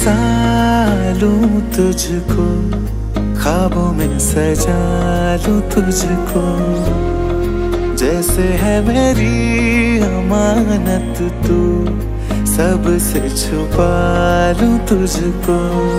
बसा लूं तुझको, ख्वाबों में सजा लूं तुझको, जैसे है मेरी अमानत तू, सबसे छुपा लूं तुझको।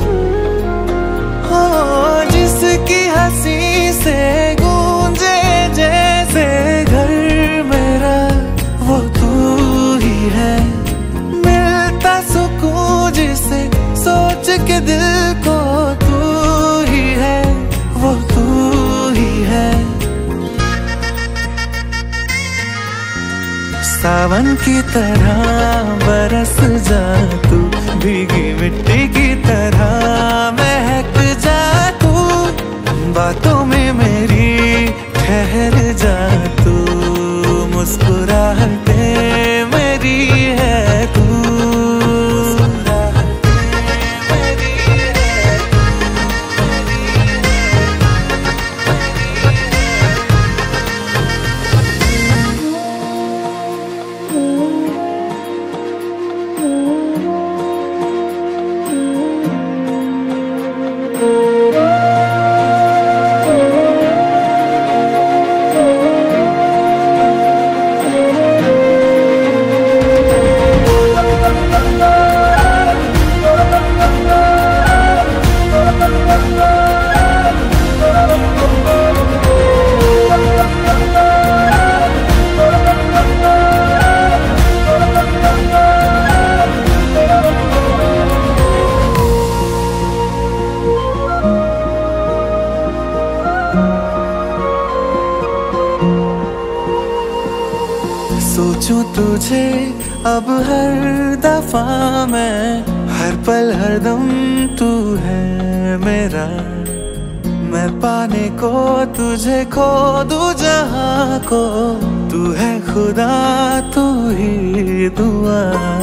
हो जिसकी हंसी से गूंजे जैसे घर मेरा, वो तू ही है। मिलता सुकून जिसे सोच के दिल को, तू ही है, वो तू ही है। सावन की तरह बरस जा तू, भीगी मिट्टी की तरह महक जा तू, बातों में मेरी ठहर जा तू, मुस्कुराहटें मेरी है तू। सोचूं तुझे अब हर दफा मैं, हर पल हर दम तू है मेरा। मैं पाने को तुझे खो दूं जहां को, तू है खुदा तू ही दुआ।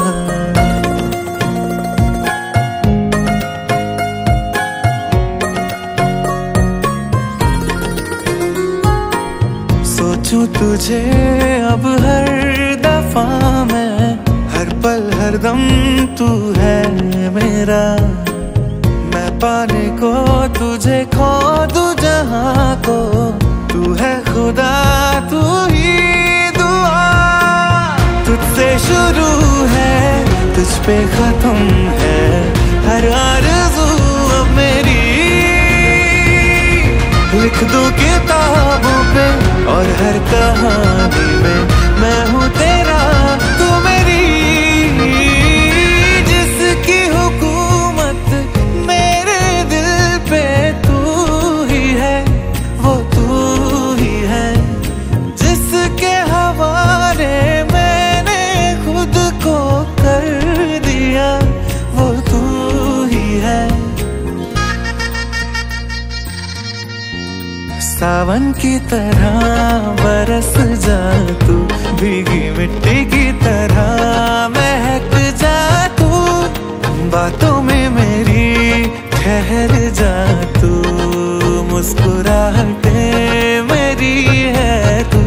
सोचूं तुझे अब हर दफा मैं, हर पल हर दम तू है मेरा। मैं पाने को तुझे खो दूं जहां को, तू है खुदा तू ही दुआ। तुझसे शुरू है तुझ पे खत्म है हर आरज़ू अब मेरी। लिख दूं किताबों पे और हर कहानी में मैं हूँ तेरा तू मेरी। जिसकी हुकूमत मेरे दिल पे तू ही है, वो तू ही है। जिसके हवाले मैंने खुद को कर दिया, वो तू ही है। सावन की तरह बरस जा तू, भीगी मिट्टी की तरह महक जा तू, बातों में मेरी ठहर जा तू, मुस्कुराहटें मेरी है तू।